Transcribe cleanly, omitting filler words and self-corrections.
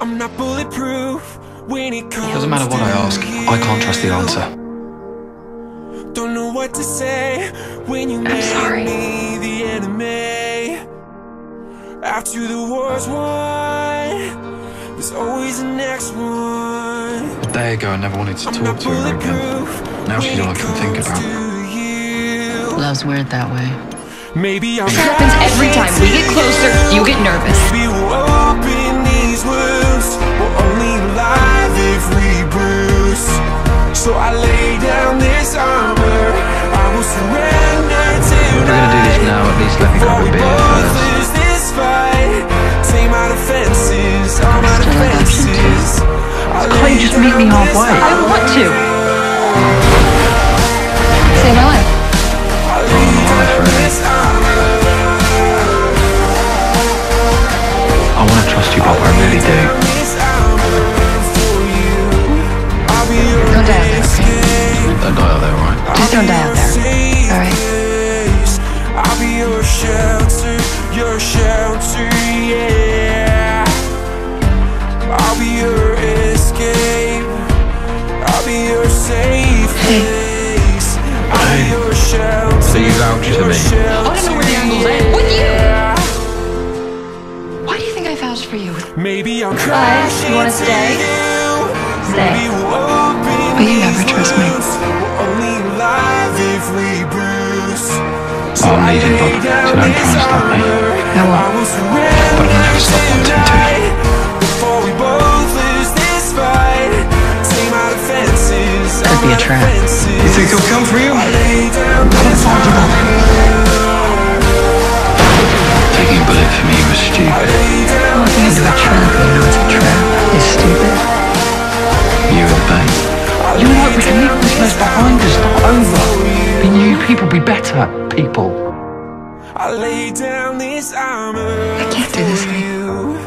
I'm not bulletproof when it comes. Doesn't matter what I ask, I can't trust the answer. Don't know what to say when you made me the enemy. After the war's won, there's always the next one. A day ago I never wanted to talk to her again. Now she's all I can think about. Love's weird that way. Maybe this happens every time we get closer, you get nervous. Maybe we'll open these wounds. We're only alive if we bruise. So I lay down this armor. I will surrender tonight. If we're gonna do this now, at least let me grab a beer first. This fight, take my defenses, all my defenses. Can't you just meet me halfway? I want to. Save my life. I want to trust you, Bob, I really do. Don't die out there, okay? Don't die out there, alright? Just don't die out there, alright? I'll be your shelter, yeah. I'll be your escape, I'll be your safe place. I'll be your shelter. So you vouch to me? I want to know where the angle's at. With you! Why do you think I vouched for you? Maybe I'll crash. You want to stay? Stay. But you never trust me. I'm leaving, Bob, so don't try and stop me. I won't. But I'm never stop wanting to. Could be a trap. You think he'll come for you? Taking a bullet for me was stupid. Walking into a trap, you know it's a trap, is stupid. You were the bait. You know what? We can leave this mess behind us, not over. Be new people, be better people. I lay down this armor. I can't do this anymore.